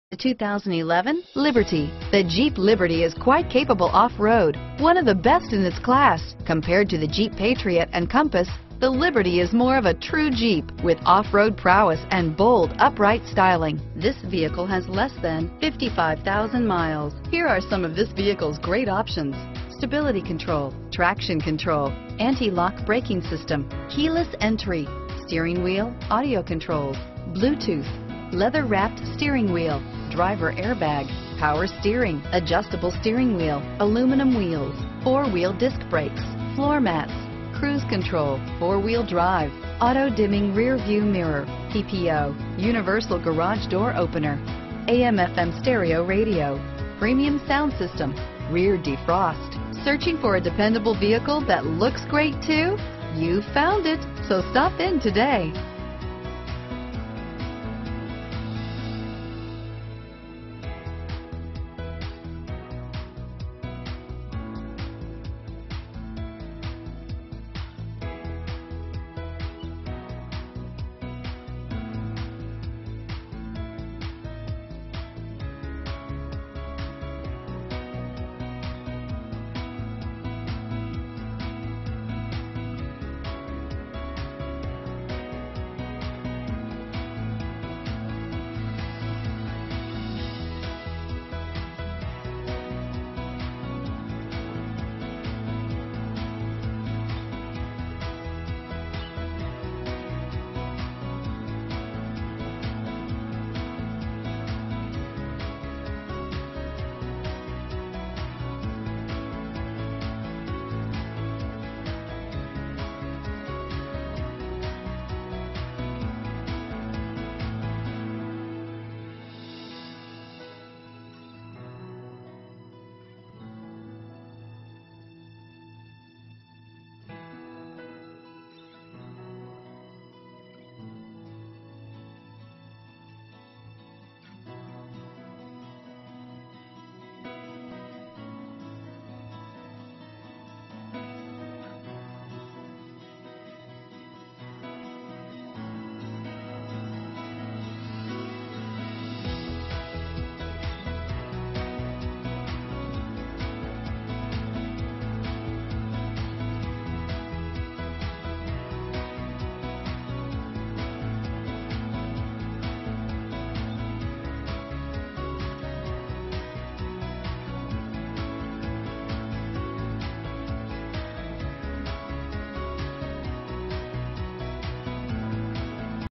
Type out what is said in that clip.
The 2011 Liberty. The Jeep Liberty is quite capable off-road, one of the best in its class. Compared to the Jeep Patriot and Compass, the Liberty is more of a true Jeep with off-road prowess and bold, upright styling. This vehicle has less than 55,000 miles. Here are some of this vehicle's great options: stability control, traction control, anti-lock braking system, keyless entry, steering wheel audio controls, Bluetooth, leather-wrapped steering wheel, driver airbag, power steering, adjustable steering wheel, aluminum wheels, four-wheel disc brakes, floor mats, cruise control, four-wheel drive, auto-dimming rear view mirror, PPO, universal garage door opener, AM/FM stereo radio, premium sound system, rear defrost. Searching for a dependable vehicle that looks great too? You found it, so stop in today.